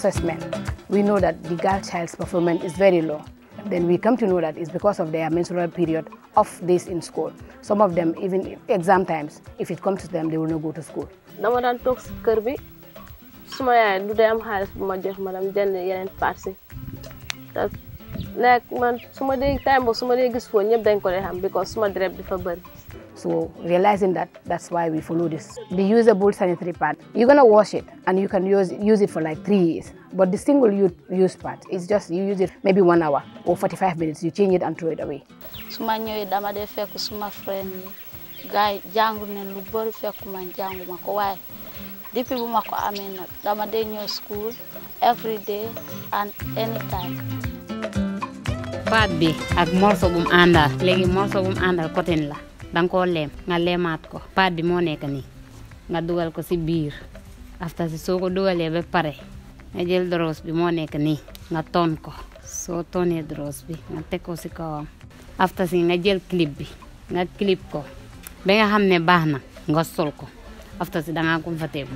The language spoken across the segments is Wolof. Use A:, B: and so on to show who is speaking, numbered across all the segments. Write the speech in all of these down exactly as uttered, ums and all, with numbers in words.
A: assessment, we know that the girl child's performance is very low. Then we come to know that it's because of their menstrual period of this in school. Some of them, even exam times, if it comes to them, they will not go to school.
B: Dama dan tok ci kër bi suma yaay du day am xaalis bu ma jox ma dem jënd yeneen parti ta nek man suma dee time bo suma dee gis fo ñep dañ ko dee xam because suma drep dafa bari.
A: So realizing that, that's why we follow this. The usable sanitary pad, you're gonna wash it and you can use use it for like three years. But the single use pad, it's just you use it maybe one hour or forty-five minutes. You change it and throw it away.
C: Suma ñëwee dama dee fekk suma friend yi gaay jàngu ne lu bari fekk ma jàngu ma ko waaye depuis bu ma ko amee nag dama dee ñëw school every day and anytime.
D: Pad bi ak morso bu mu àndal léegi morso bu mu àndal cotton la dang ko lem nga lemaat ko pad bi moo nekk nii nga dugal ko si biir after si soo ko dugalee ba pare nga jël dross bi moo nekk nii nga ton ko soo tonee dross bi nga teg ko si kawam after si nga jël clip bi nga clip ko ba nga xam ne baax na nga sol ko after si danga comfortable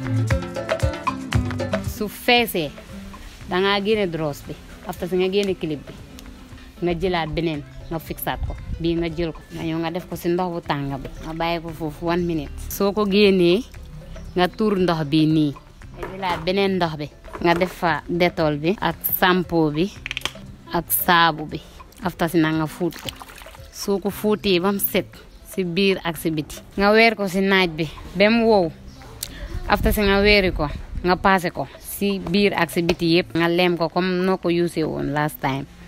D: su feesee danga génne dross bi after si nga génne clip bi nga jëlaat beneen nga fixaat ko bii nga jël ko nga ñëw nga def ko si ndox bu tàng bi nga bàyyi ko foofu one minute soo ko génnee nga tuur ndox bi nii nga jëlaat beneen ndox bi nga def fa détol bi ak sampo bi ak saabu bi after si na nga fuut ko soo ko fuutee bam set si biir ak si biti nga weer ko si naaj bi bem wow after si nga weeri ko nga paase ko si biir ak si biti yëpp nga lem ko comme noo ko usee woon last time